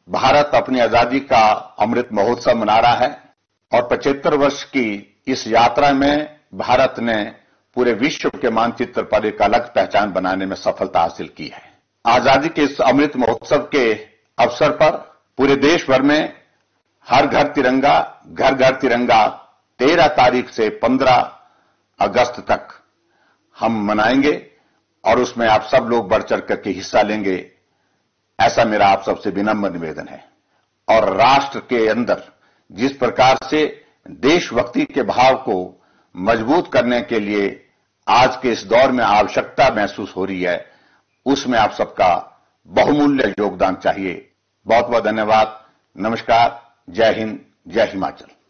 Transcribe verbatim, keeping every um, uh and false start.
भारत अपनी आजादी का अमृत महोत्सव मना रहा है और पचहत्तर वर्ष की इस यात्रा में भारत ने पूरे विश्व के मानचित्र पर एक अलग पहचान बनाने में सफलता हासिल की है। आजादी के इस अमृत महोत्सव के अवसर पर पूरे देश भर में हर घर तिरंगा, घर घर तिरंगा तेरह तारीख से पंद्रह अगस्त तक हम मनाएंगे और उसमें आप सब लोग बढ़ चढ़ करके हिस्सा लेंगे, ऐसा मेरा आप सबसे विनम्र निवेदन है। और राष्ट्र के अंदर जिस प्रकार से देशभक्ति के भाव को मजबूत करने के लिए आज के इस दौर में आवश्यकता महसूस हो रही है, उसमें आप सबका बहुमूल्य योगदान चाहिए। बहुत बहुत धन्यवाद। नमस्कार। जय हिंद, जय हिमाचल।